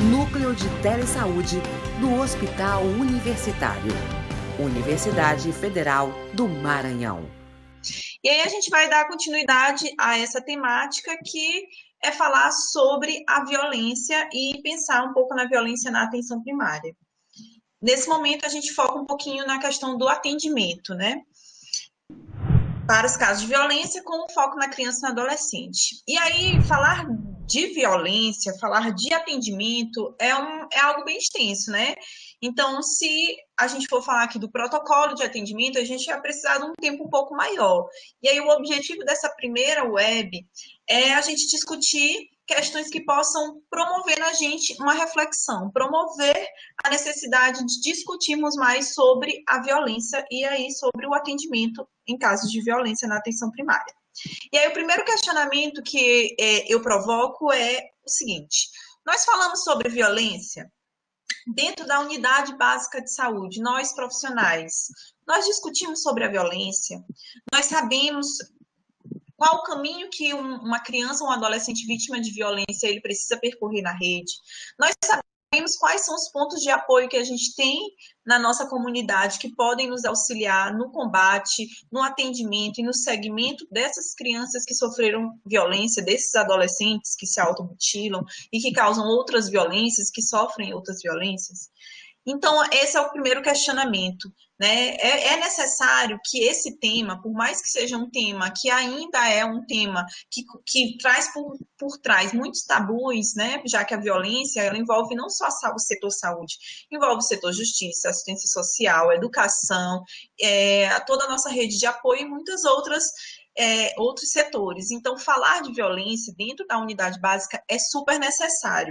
Núcleo de Telesaúde do Hospital Universitário, Universidade Federal do Maranhão. E aí a gente vai dar continuidade a essa temática que é falar sobre a violência e pensar um pouco na violência na atenção primária. Nesse momento a gente foca um pouquinho na questão do atendimento, né? Para os casos de violência, com foco na criança e no adolescente. E aí, falar de violência, falar de atendimento é algo bem extenso, né? Então, se a gente for falar aqui do protocolo de atendimento, a gente vai precisar de um tempo um pouco maior. E aí, o objetivo dessa primeira web é a gente discutir questões que possam promover na gente uma reflexão, promover a necessidade de discutirmos mais sobre a violência e aí sobre o atendimento em casos de violência na atenção primária. E aí o primeiro questionamento que eu provoco é o seguinte: nós falamos sobre violência dentro da unidade básica de saúde, nós profissionais, nós discutimos sobre a violência, nós sabemos qual o caminho que uma criança ou um adolescente vítima de violência ele precisa percorrer na rede. Nós sabemos quais são os pontos de apoio que a gente tem na nossa comunidade que podem nos auxiliar no combate, no atendimento e no segmento dessas crianças que sofreram violência, desses adolescentes que se automutilam e que causam outras violências, que sofrem outras violências. Então, esse é o primeiro questionamento, né? É necessário que esse tema, por mais que seja um tema que ainda é um tema que traz por trás muitos tabus, né? Já que a violência ela envolve não só o setor saúde, envolve o setor justiça, assistência social, educação, toda a nossa rede de apoio e muitas outros setores. Então, falar de violência dentro da unidade básica é super necessário.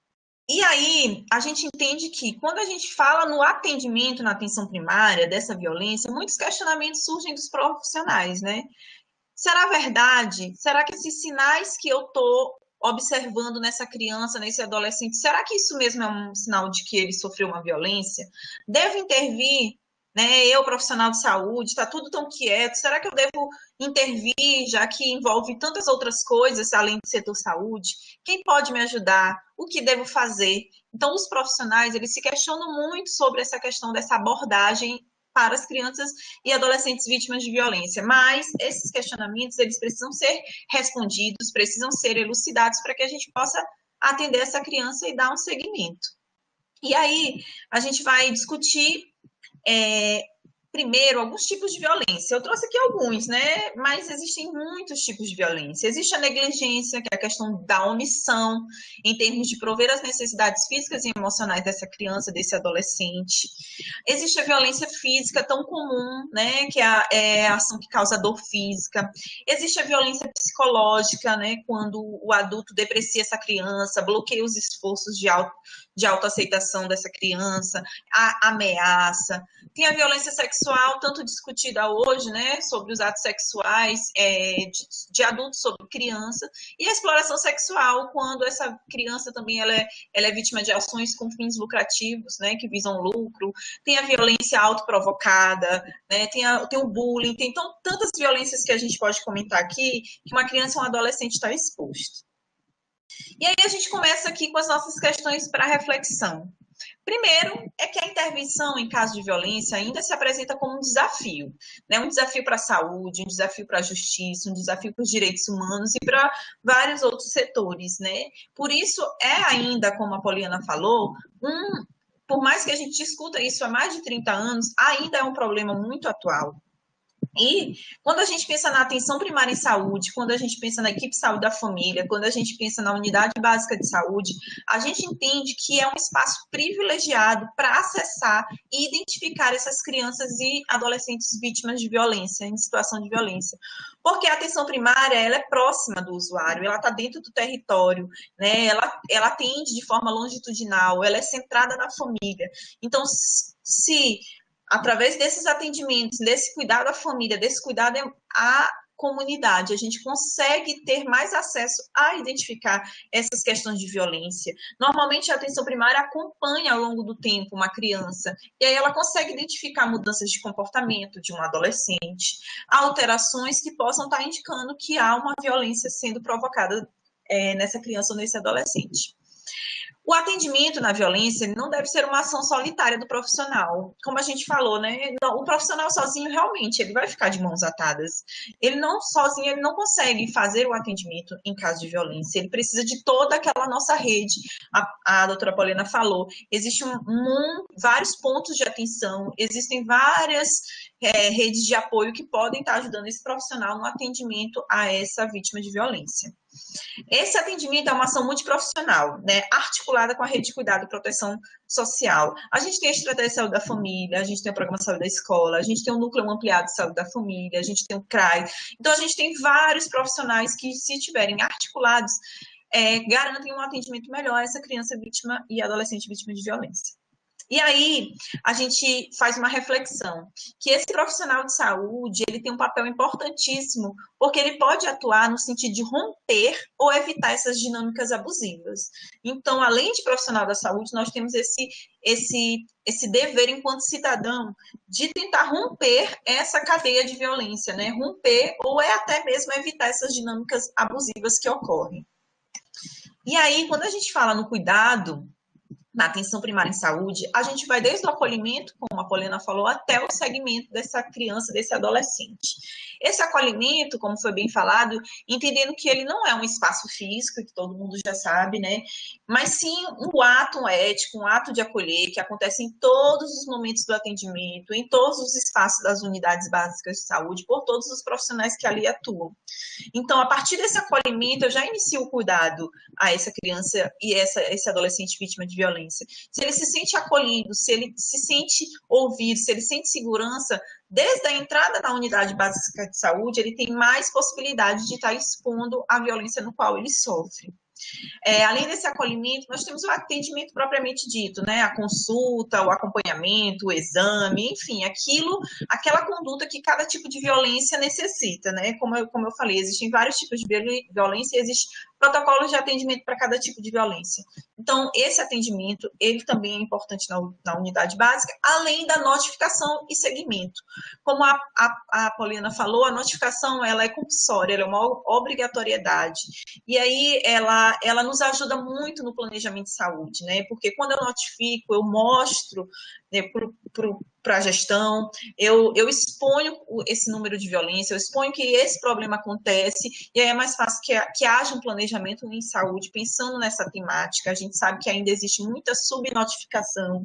E aí, a gente entende que quando a gente fala no atendimento, na atenção primária dessa violência, muitos questionamentos surgem dos profissionais, né? Será verdade? Será que esses sinais que eu estou observando nessa criança, nesse adolescente, será que isso mesmo é um sinal de que ele sofreu uma violência? Devo intervir? Né? Eu, profissional de saúde, está tudo tão quieto, será que eu devo intervir, já que envolve tantas outras coisas além do setor saúde? Quem pode me ajudar? O que devo fazer? Então, os profissionais, eles se questionam muito sobre essa questão dessa abordagem para as crianças e adolescentes vítimas de violência, mas esses questionamentos, eles precisam ser respondidos, precisam ser elucidados para que a gente possa atender essa criança e dar um seguimento. E aí, a gente vai discutir primeiro, alguns tipos de violência. Eu trouxe aqui alguns, né? Mas existem muitos tipos de violência. Existe a negligência, que é a questão da omissão, em termos de prover as necessidades físicas e emocionais dessa criança, desse adolescente. Existe a violência física, tão comum, né? Que é a ação que causa dor física. Existe a violência psicológica, né? Quando o adulto deprecia essa criança, bloqueia os esforços de autoaceitação dessa criança, a ameaça. Tem a violência sexual, tanto discutida hoje, né, sobre os atos sexuais de adultos sobre criança, e a exploração sexual, quando essa criança também ela é vítima de ações com fins lucrativos, né, que visam lucro. Tem a violência autoprovocada, né, tem o bullying, tem tantas violências que a gente pode comentar aqui, que uma criança ou um adolescente está exposto. E aí a gente começa aqui com as nossas questões para reflexão. Primeiro, é que a intervenção em caso de violência ainda se apresenta como um desafio, né? Um desafio para a saúde, um desafio para a justiça, um desafio para os direitos humanos e para vários outros setores, né? Por isso, é ainda, como a Poliana falou, por mais que a gente discuta isso há mais de 30 anos, ainda é um problema muito atual. E quando a gente pensa na atenção primária em saúde, quando a gente pensa na equipe de saúde da família, quando a gente pensa na unidade básica de saúde, a gente entende que é um espaço privilegiado para acessar e identificar essas crianças e adolescentes vítimas de violência, em situação de violência. Porque a atenção primária, ela é próxima do usuário, ela está dentro do território, né? Ela atende de forma longitudinal, ela é centrada na família. Então, se através desses atendimentos, desse cuidado à família, desse cuidado à comunidade, a gente consegue ter mais acesso a identificar essas questões de violência. Normalmente, a atenção primária acompanha ao longo do tempo uma criança, e aí ela consegue identificar mudanças de comportamento de um adolescente, alterações que possam estar indicando que há uma violência sendo provocada nessa criança ou nesse adolescente. O atendimento na violência não deve ser uma ação solitária do profissional. Como a gente falou, né? O profissional sozinho, realmente, ele vai ficar de mãos atadas. Ele não, sozinho, ele não consegue fazer o atendimento em caso de violência. Ele precisa de toda aquela nossa rede. A doutora Paulina falou, existem vários pontos de atenção, existem várias redes de apoio que podem estar ajudando esse profissional no atendimento a essa vítima de violência. Esse atendimento é uma ação multiprofissional, né, articulada com a rede de cuidado e proteção social. A gente tem a estratégia de saúde da família, a gente tem o programa de saúde da escola, a gente tem o núcleo ampliado de saúde da família, a gente tem o CRAI. Então, a gente tem vários profissionais que, se tiverem articulados, garantem um atendimento melhor a essa criança vítima e adolescente vítima de violência. E aí, a gente faz uma reflexão, que esse profissional de saúde, ele tem um papel importantíssimo, porque ele pode atuar no sentido de romper ou evitar essas dinâmicas abusivas. Então, além de profissional da saúde, nós temos esse dever, enquanto cidadão, de tentar romper essa cadeia de violência, né? Romper ou até mesmo evitar essas dinâmicas abusivas que ocorrem. E aí, quando a gente fala no cuidado, na atenção primária em saúde, a gente vai desde o acolhimento, como a Paulina falou, até o segmento dessa criança, desse adolescente. Esse acolhimento, como foi bem falado, entendendo que ele não é um espaço físico, que todo mundo já sabe, né? Mas sim um ato ético, um ato de acolher, que acontece em todos os momentos do atendimento, em todos os espaços das unidades básicas de saúde, por todos os profissionais que ali atuam. Então, a partir desse acolhimento, eu já inicio o cuidado a essa criança e esse adolescente vítima de violência. Se ele se sente acolhido, se ele se sente ouvido, se ele sente segurança, desde a entrada na unidade básica de saúde, ele tem mais possibilidade de estar expondo a violência no qual ele sofre. Além desse acolhimento, nós temos o atendimento propriamente dito, né? A consulta, o acompanhamento, o exame, enfim, aquela conduta que cada tipo de violência necessita, né? Como eu falei, existem vários tipos de violência e existem protocolos de atendimento para cada tipo de violência. Então, esse atendimento, ele também é importante na unidade básica, além da notificação e segmento. Como a Paulina falou, a notificação, ela é compulsória, ela é uma obrigatoriedade. E aí, ela nos ajuda muito no planejamento de saúde, né? Porque quando eu notifico, eu mostro, né, para a gestão, eu exponho esse número de violência, eu exponho que esse problema acontece, e aí é mais fácil que haja um planejamento em saúde, pensando nessa temática. A gente sabe que ainda existe muita subnotificação,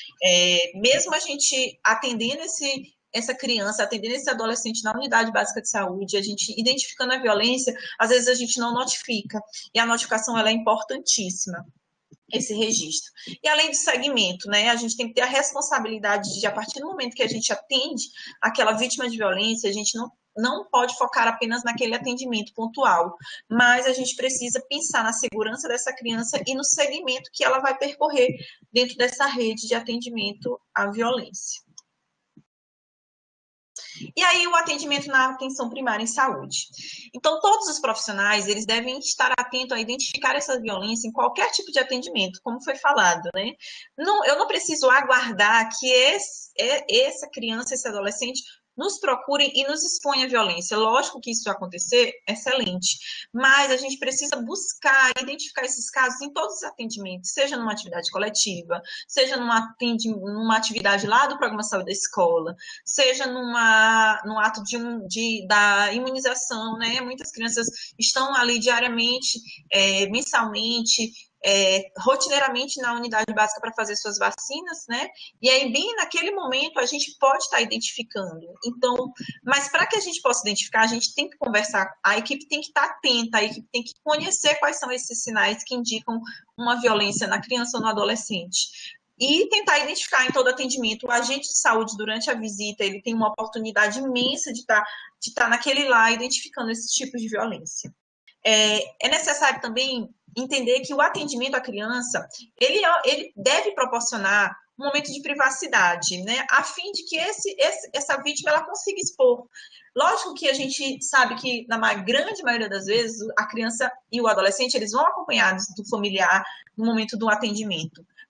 mesmo a gente atendendo essa criança, atendendo esse adolescente na unidade básica de saúde, a gente identificando a violência, às vezes a gente não notifica, e a notificação ela é importantíssima, esse registro. E além do segmento, né, a gente tem que ter a responsabilidade de, a partir do momento que a gente atende aquela vítima de violência, a gente não pode focar apenas naquele atendimento pontual, mas a gente precisa pensar na segurança dessa criança e no segmento que ela vai percorrer dentro dessa rede de atendimento à violência. E aí, o atendimento na atenção primária em saúde. Então, todos os profissionais, eles devem estar atentos a identificar essa violência em qualquer tipo de atendimento, como foi falado, né? Eu não preciso aguardar que essa criança, esse adolescente, nos procurem e nos exponham à violência. Lógico que isso vai acontecer, excelente, mas a gente precisa buscar, identificar esses casos em todos os atendimentos, seja numa atividade coletiva, seja numa atividade lá do programa de saúde da escola, seja num ato da imunização, né? Muitas crianças estão ali diariamente, mensalmente, rotineiramente na unidade básica para fazer suas vacinas, né? E aí, bem naquele momento, a gente pode estar identificando. Então, mas para que a gente possa identificar, a gente tem que conversar, a equipe tem que estar atenta, a equipe tem que conhecer quais são esses sinais que indicam uma violência na criança ou no adolescente. E tentar identificar em todo atendimento. O agente de saúde, durante a visita, ele tem uma oportunidade imensa de estar naquele lá, identificando esses tipos de violência. É necessário também entender que o atendimento à criança, ele deve proporcionar um momento de privacidade, né, a fim de que essa vítima ela consiga expor. Lógico que a gente sabe que, na grande maioria das vezes, a criança e o adolescente, eles vão acompanhados do familiar no momento do atendimento.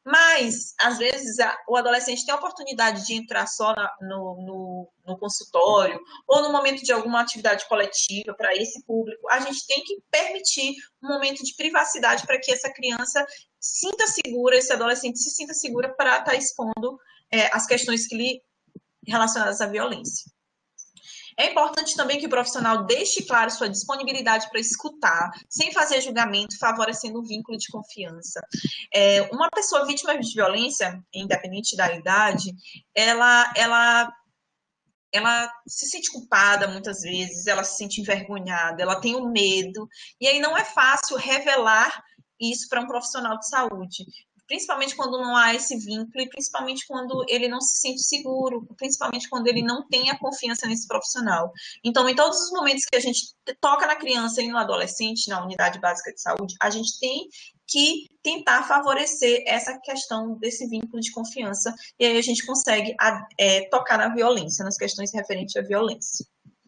Mas, às vezes, o adolescente tem a oportunidade de entrar só no consultório ou no momento de alguma atividade coletiva para esse público. A gente tem que permitir um momento de privacidade para que essa criança sinta segura, esse adolescente se sinta segura para estar expondo as questões que lhe relacionadas à violência. É importante também que o profissional deixe claro sua disponibilidade para escutar, sem fazer julgamento, favorecendo um vínculo de confiança. Uma pessoa vítima de violência, independente da idade, ela se sente culpada muitas vezes, ela se sente envergonhada, ela tem o medo, e aí não é fácil revelar isso para um profissional de saúde, principalmente quando não há esse vínculo e principalmente quando ele não se sente seguro, principalmente quando ele não tem a confiança nesse profissional. Então, em todos os momentos que a gente toca na criança e no adolescente, na unidade básica de saúde, a gente tem que tentar favorecer essa questão desse vínculo de confiança e aí a gente consegue tocar na violência, nas questões referentes à violência.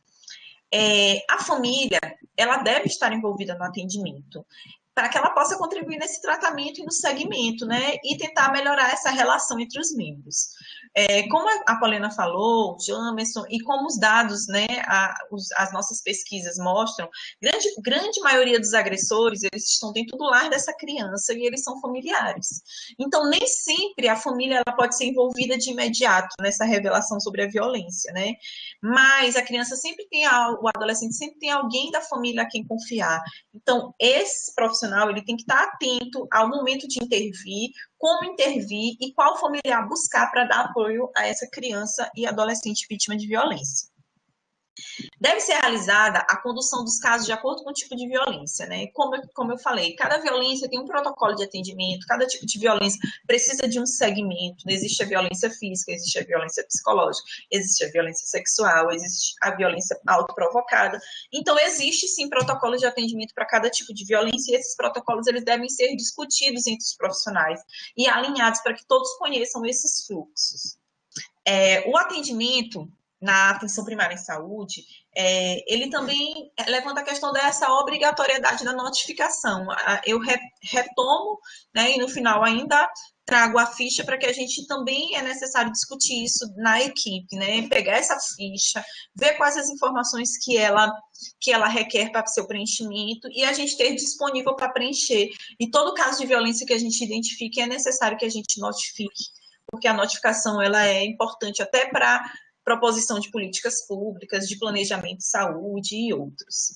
A família, ela deve estar envolvida no atendimento, para que ela possa contribuir nesse tratamento e no segmento, né? E tentar melhorar essa relação entre os membros. Como a Paulina falou, Jamerson, e como os dados, né, as nossas pesquisas mostram, grande maioria dos agressores, eles estão dentro do lar dessa criança e eles são familiares. Então, nem sempre a família ela pode ser envolvida de imediato nessa revelação sobre a violência, né? Mas a criança sempre tem, o adolescente sempre tem alguém da família a quem confiar. Então, esse profissional ele tem que estar atento ao momento de intervir, como intervir e qual familiar buscar para dar apoio a essa criança e adolescente vítima de violência. Deve ser realizada a condução dos casos de acordo com o tipo de violência, né? Como eu falei, cada violência tem um protocolo de atendimento, cada tipo de violência precisa de um segmento. Não existe a violência física, existe a violência psicológica, existe a violência sexual, existe a violência autoprovocada. Então, existe sim protocolo de atendimento para cada tipo de violência e esses protocolos eles devem ser discutidos entre os profissionais e alinhados para que todos conheçam esses fluxos. O atendimento na atenção primária em saúde, ele também levanta a questão dessa obrigatoriedade da notificação. Eu retomo, né, e no final ainda trago a ficha para que a gente também é necessário discutir isso na equipe, né, pegar essa ficha, ver quais as informações que ela requer para seu preenchimento e a gente ter disponível para preencher. E todo caso de violência que a gente identifique é necessário que a gente notifique, porque a notificação ela é importante até para proposição de políticas públicas, de planejamento de saúde e outros.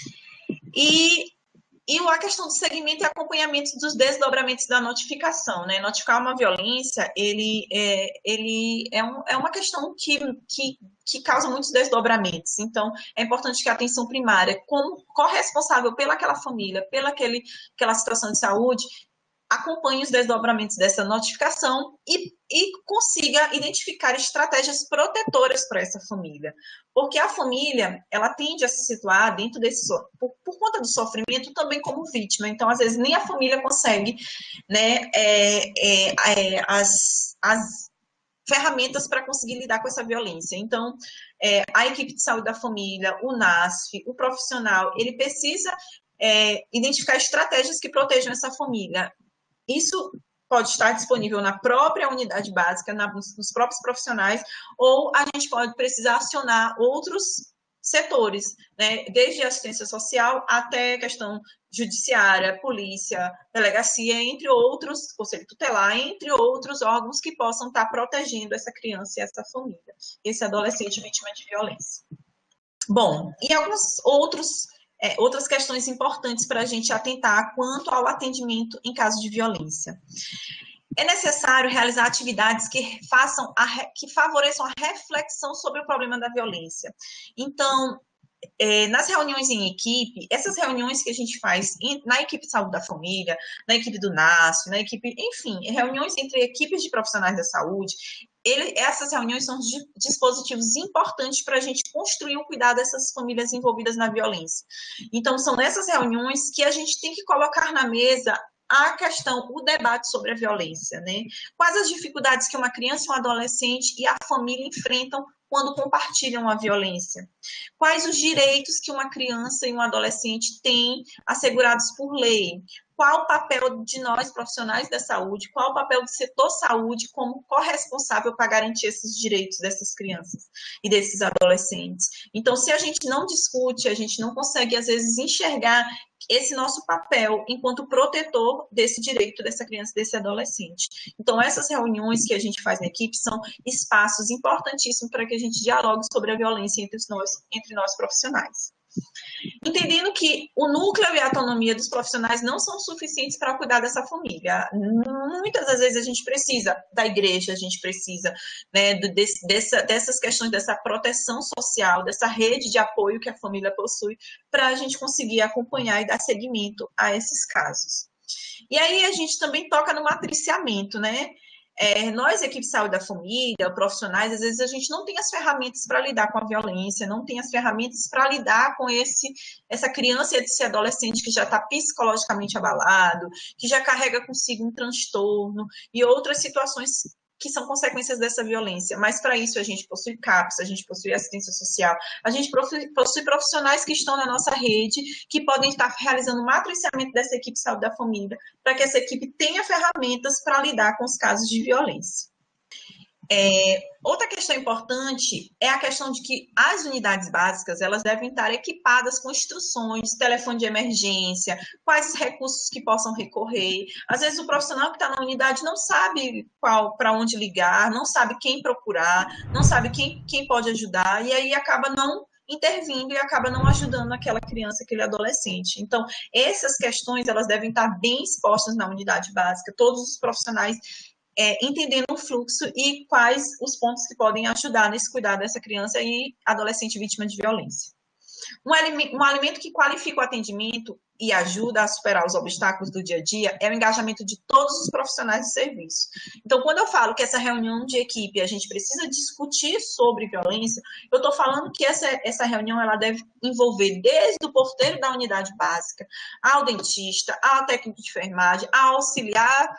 E a questão do segmento e acompanhamento dos desdobramentos da notificação, né? Notificar uma violência, ele é uma questão que causa muitos desdobramentos. Então, é importante que a atenção primária, como corresponsável pelaquela família, aquela situação de saúde, acompanhe os desdobramentos dessa notificação e consiga identificar estratégias protetoras para essa família. Porque a família, ela tende a se situar dentro desse, por conta do sofrimento, também como vítima. Então, às vezes, nem a família consegue, né, as ferramentas para conseguir lidar com essa violência. Então, a equipe de saúde da família, o NASF, o profissional, ele precisa identificar estratégias que protejam essa família. Isso pode estar disponível na própria unidade básica, nos próprios profissionais, ou a gente pode precisar acionar outros setores, né? Desde a assistência social até questão judiciária, polícia, delegacia, entre outros, conselho tutelar, entre outros órgãos que possam estar protegendo essa criança e essa família, esse adolescente vítima de violência. Bom, e alguns outras questões importantes para a gente atentar quanto ao atendimento em caso de violência. É necessário realizar atividades que favoreçam a reflexão sobre o problema da violência. Então, nas reuniões em equipe, essas reuniões que a gente faz na equipe de saúde da família, na equipe do NASF, na equipe, enfim, reuniões entre equipes de profissionais da saúde, essas reuniões são dispositivos importantes para a gente construir o cuidado dessas famílias envolvidas na violência. Então, são nessas reuniões que a gente tem que colocar na mesa o debate sobre a violência, né? Quais as dificuldades que uma criança e um adolescente e a família enfrentam quando compartilham a violência? Quais os direitos que uma criança e um adolescente têm assegurados por lei? Qual o papel de nós, profissionais da saúde, qual o papel do setor saúde como corresponsável para garantir esses direitos dessas crianças e desses adolescentes? Então, se a gente não discute, a gente não consegue, às vezes, enxergar esse nosso papel enquanto protetor desse direito dessa criança, desse adolescente. Então, essas reuniões que a gente faz na equipe são espaços importantíssimos para que a gente dialogue sobre a violência entre nós profissionais. Entendendo que o núcleo e a autonomia dos profissionais não são suficientes para cuidar dessa família. Muitas das vezes a gente precisa da igreja, a gente precisa, né, dessas questões, dessa proteção social, dessa rede de apoio que a família possui, para a gente conseguir acompanhar e dar seguimento a esses casos. E aí a gente também toca no matriciamento, né? Nós, equipe de saúde da família, profissionais, às vezes a gente não tem as ferramentas para lidar com a violência, não tem as ferramentas para lidar com essa criança e esse adolescente que já está psicologicamente abalado, que já carrega consigo um transtorno e outras situações que são consequências dessa violência. Mas, para isso, a gente possui CAPS, a gente possui assistência social, a gente possui profissionais que estão na nossa rede, que podem estar realizando o matriciamento dessa equipe de saúde da família, para que essa equipe tenha ferramentas para lidar com os casos de violência. Outra questão importante é a questão de que as unidades básicas, elas devem estar equipadas com instruções, telefone de emergência, quais recursos que possam recorrer. Às vezes o profissional que está na unidade não sabe para onde ligar, não sabe quem procurar, não sabe quem pode ajudar, e aí acaba não intervindo e acaba não ajudando aquela criança, aquele adolescente. Então, essas questões, elas devem estar bem expostas na unidade básica, todos os profissionais entendendo o fluxo e quais os pontos que podem ajudar nesse cuidado dessa criança e adolescente vítima de violência. Um alimento que qualifica o atendimento e ajuda a superar os obstáculos do dia a dia é o engajamento de todos os profissionais do serviço. Então, quando eu falo que essa reunião de equipe, a gente precisa discutir sobre violência, eu estou falando que essa reunião ela deve envolver desde o porteiro da unidade básica, ao dentista, ao técnico de enfermagem, ao auxiliar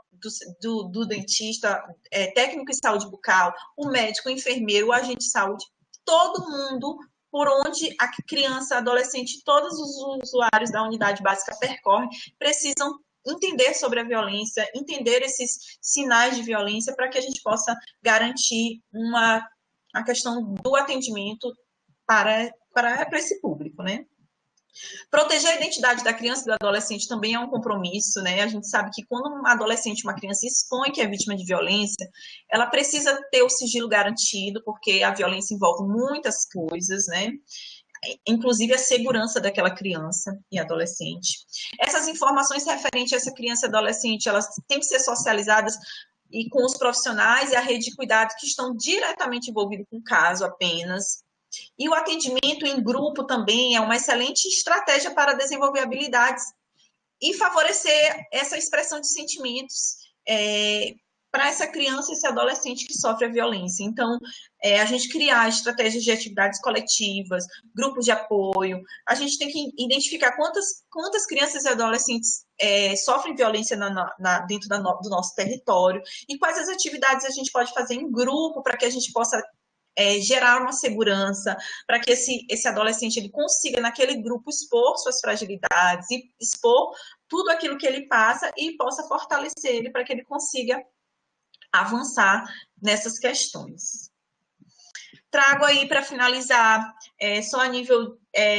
do dentista, técnico de saúde bucal, o médico, o enfermeiro, o agente de saúde, todo mundo por onde a criança, adolescente, todos os usuários da unidade básica percorrem, precisam entender sobre a violência, entender esses sinais de violência para que a gente possa garantir a questão do atendimento para esse público, né? Proteger a identidade da criança e do adolescente também é um compromisso, né? A gente sabe que quando um adolescente, uma criança expõe que é vítima de violência, ela precisa ter o sigilo garantido, porque a violência envolve muitas coisas, né? Inclusive a segurança daquela criança e adolescente. Essas informações referentes a essa criança e adolescente, elas têm que ser socializadas e com os profissionais e a rede de cuidado que estão diretamente envolvidos com o caso apenas. E o atendimento em grupo também é uma excelente estratégia para desenvolver habilidades e favorecer essa expressão de sentimentos para essa criança e esse adolescente que sofre a violência. Então, a gente criar estratégias de atividades coletivas, grupos de apoio, a gente tem que identificar quantas crianças e adolescentes sofrem violência dentro do nosso território e quais as atividades a gente pode fazer em grupo para que a gente possa gerar uma segurança, para que esse adolescente ele consiga, naquele grupo, expor suas fragilidades e expor tudo aquilo que ele passa e possa fortalecer ele para que ele consiga avançar nessas questões. Trago aí, para finalizar, só a nível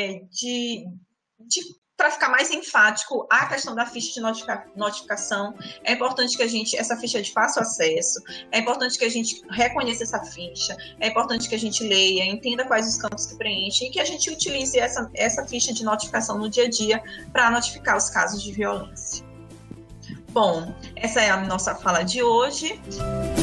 para ficar mais enfático, a questão da ficha de notificação. É importante que essa ficha é de fácil acesso, é importante que a gente reconheça essa ficha, é importante que a gente leia, entenda quais os campos que preenche e que a gente utilize essa ficha de notificação no dia a dia para notificar os casos de violência. Bom, essa é a nossa fala de hoje.